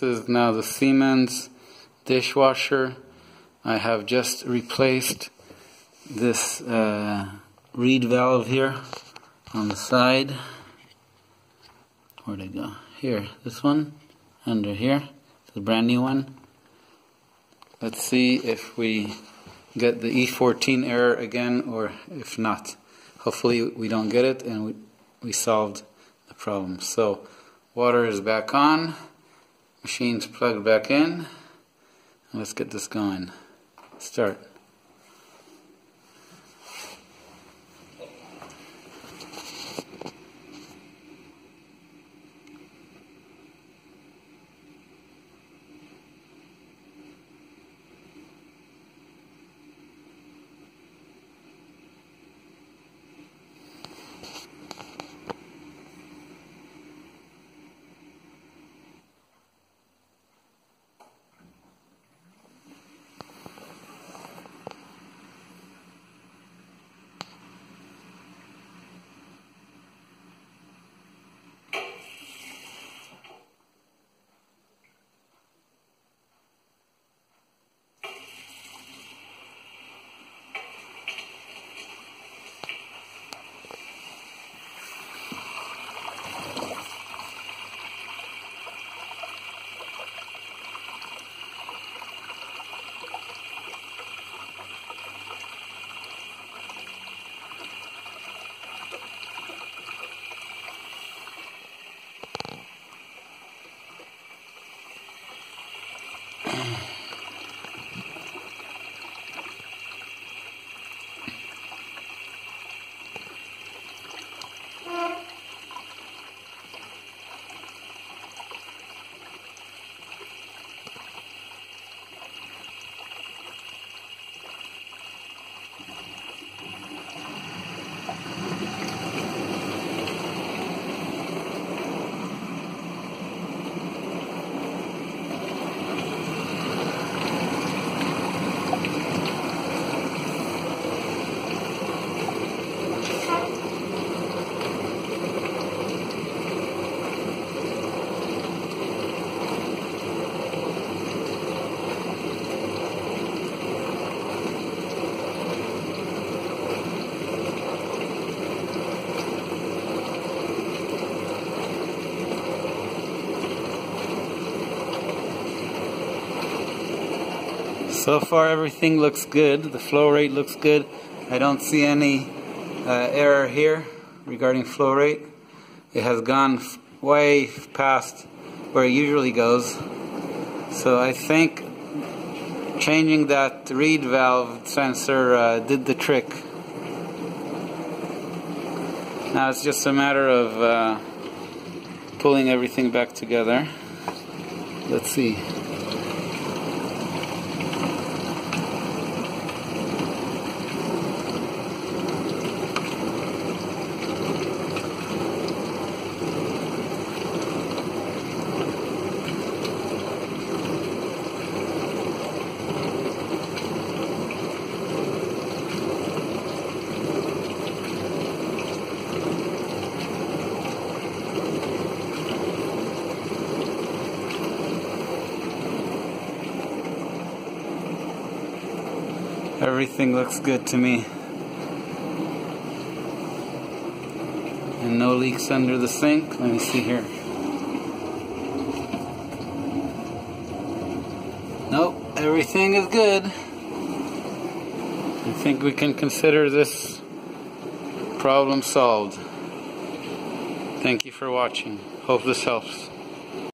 This is now the Siemens dishwasher. I have just replaced this reed valve here on the side. Where'd it go? Here, this one, under here. It's a brand new one. Let's see if we get the E14 error again, or if not. Hopefully we don't get it and we solved the problem. So water is back on, machine's plugged back in, and let's get this going. Start. So far everything looks good. The flow rate looks good. I don't see any error here regarding flow rate. It has gone way past where it usually goes. So I think changing that reed valve sensor did the trick. Now it's just a matter of pulling everything back together. Let's see. Everything looks good to me. And no leaks under the sink. Let me see here. Nope, everything is good. I think we can consider this problem solved. Thank you for watching. Hope this helps.